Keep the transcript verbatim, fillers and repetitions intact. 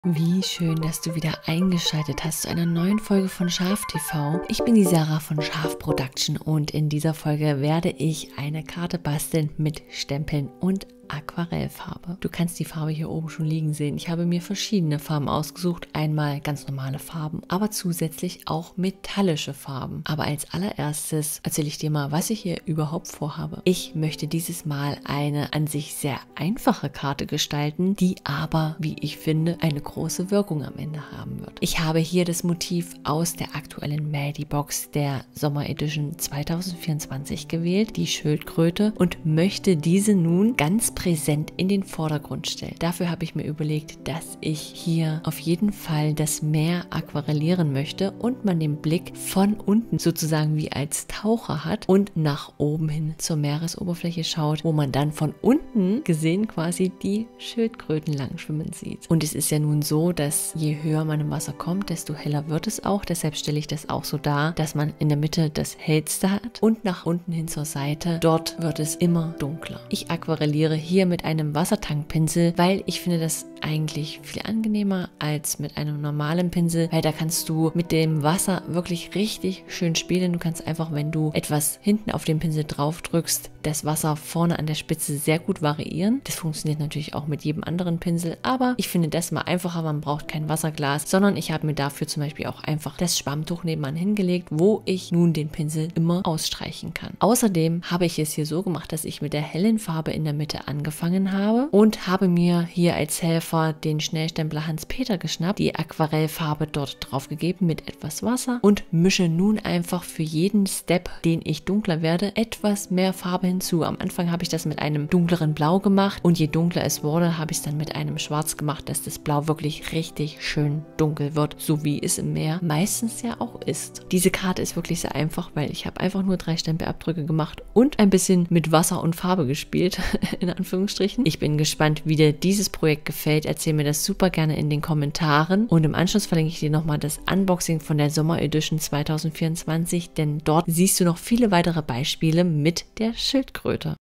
Wie schön, dass du wieder eingeschaltet hast zu einer neuen Folge von Scharf T V. Ich bin die Sarah von Scharf Production und in dieser Folge werde ich eine Karte basteln mit Stempeln und Aquarellfarbe. Du kannst die Farbe hier oben schon liegen sehen. Ich habe mir verschiedene Farben ausgesucht. Einmal ganz normale Farben, aber zusätzlich auch metallische Farben. Aber als allererstes erzähle ich dir mal, was ich hier überhaupt vorhabe. Ich möchte dieses Mal eine an sich sehr einfache Karte gestalten, die aber, wie ich finde, eine große Wirkung am Ende haben wird. Ich habe hier das Motiv aus der aktuellen Madi-Box der Sommer Edition zwanzig vierundzwanzig gewählt, die Schildkröte, und möchte diese nun ganz präsent in den Vordergrund stellen. Dafür habe ich mir überlegt, dass ich hier auf jeden Fall das Meer aquarellieren möchte und man den Blick von unten sozusagen wie als Taucher hat und nach oben hin zur Meeresoberfläche schaut, wo man dann von unten gesehen quasi die Schildkröten lang schwimmen sieht. Und es ist ja nun so, dass je höher man im Wasser kommt, desto heller wird es auch. Deshalb stelle ich das auch so dar, dass man in der Mitte das Hellste hat und nach unten hin zur Seite, dort wird es immer dunkler. Ich aquarelliere hier hier mit einem Wassertankpinsel, weil ich finde das eigentlich viel angenehmer als mit einem normalen Pinsel, weil da kannst du mit dem Wasser wirklich richtig schön spielen. Du kannst einfach, wenn du etwas hinten auf den Pinsel drauf drückst, das Wasser vorne an der Spitze sehr gut variieren. Das funktioniert natürlich auch mit jedem anderen Pinsel, aber ich finde das mal einfacher. Man braucht kein Wasserglas, sondern ich habe mir dafür zum Beispiel auch einfach das Schwammtuch nebenan hingelegt, wo ich nun den Pinsel immer ausstreichen kann. Außerdem habe ich es hier so gemacht, dass ich mit der hellen Farbe in der Mitte angefangen habe und habe mir hier als Helfer den Schnellstempler Hans-Peter geschnappt, die Aquarellfarbe dort drauf gegeben mit etwas Wasser und mische nun einfach für jeden Step, den ich dunkler werde, etwas mehr Farbe hinzu. Am Anfang habe ich das mit einem dunkleren Blau gemacht und je dunkler es wurde, habe ich es dann mit einem Schwarz gemacht, dass das Blau wirklich richtig schön dunkel wird, so wie es im Meer meistens ja auch ist. Diese Karte ist wirklich sehr einfach, weil ich habe einfach nur drei Stempelabdrücke gemacht und ein bisschen mit Wasser und Farbe gespielt, in Anführungsstrichen. Ich bin gespannt, wie dir dieses Projekt gefällt. Erzähl mir das super gerne in den Kommentaren und im Anschluss verlinke ich dir nochmal das Unboxing von der Sommer Edition zwanzig vierundzwanzig, denn dort siehst du noch viele weitere Beispiele mit der Schildkröte.